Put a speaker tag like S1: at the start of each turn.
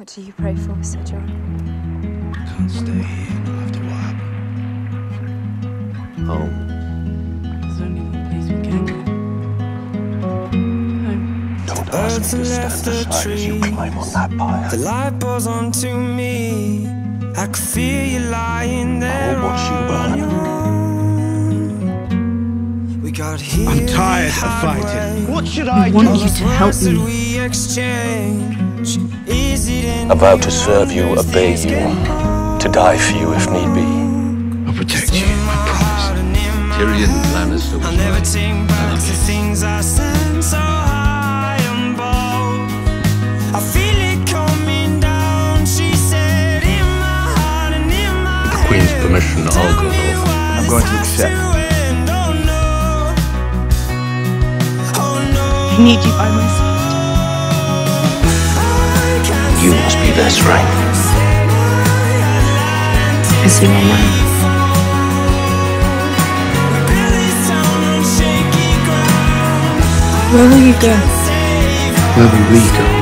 S1: What do you pray for, Sir Jon?
S2: Can't stay here not after what happened.
S3: Home.
S4: There's only one place we can go. Home.
S3: Don't ask me to stand aside as you climb on that pyre.
S5: The light pours onto me. I could feel you lying there.
S3: I will watch you burn.
S5: We got here.
S2: I'm tired of fighting.
S3: What should I do?
S4: I want you to help me.
S3: I vow to serve you, obey you, to die for you if need be.
S2: I'll protect you, I promise.
S6: Tyrion Lannister was
S5: Never
S6: right.
S5: take back the things I said so high and bold. I feel it coming down, she said, in my heart and in my
S6: With the Queen's permission, I'll go north.
S2: I'm going to accept.
S4: I need you by my side.
S3: You must be their strength.
S4: I see my mind. Where will you go?
S2: Where will we go?